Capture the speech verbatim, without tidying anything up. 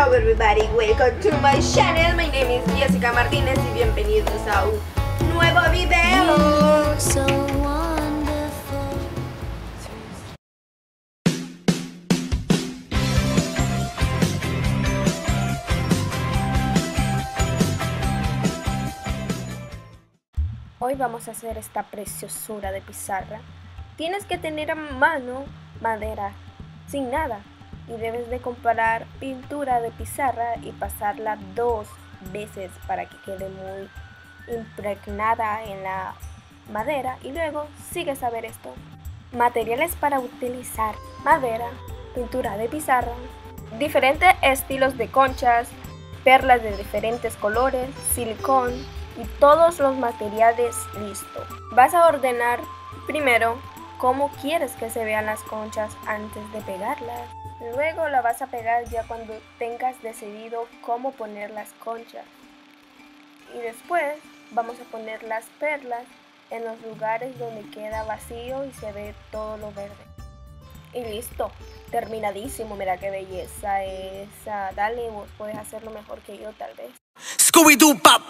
Hello everybody, welcome to my channel. My name is Jessica Martínez y bienvenidos a un nuevo video. So wonderful. Hoy vamos a hacer esta preciosura de pizarra. Tienes que tener a mano madera sin nada y debes de comprar pintura de pizarra y pasarla dos veces para que quede muy impregnada en la madera, y luego sigues a ver esto. Materiales para utilizar: madera, pintura de pizarra, diferentes estilos de conchas, perlas de diferentes colores, silicón y todos los materiales listos. Vas a ordenar primero cómo quieres que se vean las conchas antes de pegarlas. Luego la vas a pegar ya cuando tengas decidido cómo poner las conchas. Y después vamos a poner las perlas en los lugares donde queda vacío y se ve todo lo verde. Y listo, terminadísimo. Mira qué belleza esa. Dale, vos puedes hacerlo mejor que yo tal vez. Scooby-Doo, pop,